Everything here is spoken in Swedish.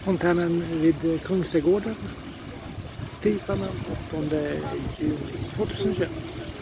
fontänen vid Kungsträdgården tisdagen den 8 juni 2021.